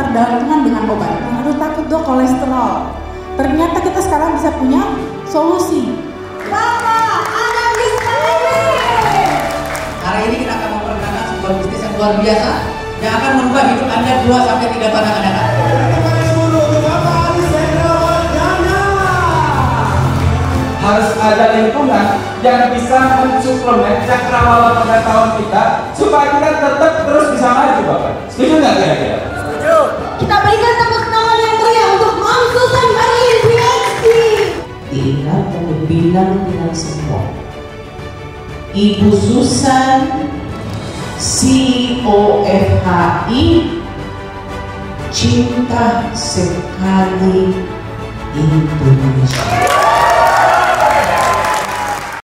ketergantungan dengan obat. Aduh takut dok kolesterol. Ternyata kita sekarang bisa punya solusi. Bapak, anak bisa ini. Hari ini kita akan memperkenalkan sebuah bisnis yang luar biasa yang akan merubah hidup Anda 2-3 tahun yang akan datang. Harus ada lingkungan yang bisa mensuplemen cakrawala pengetahuan kita supaya kita tetap terus bisa maju, Bapak. Setuju nggak kira-kira? Setuju. Kita berikan tepuk tangan yang meriah untuk Mam Susan Marlin PhD. Diingat dan dibilang dengan semua. Ibu Susan, CEO FHI, cinta sekali Indonesia.